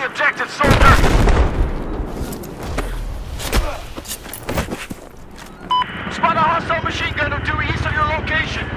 objective, soldier! Spot a hostile machine gunner due east of your location.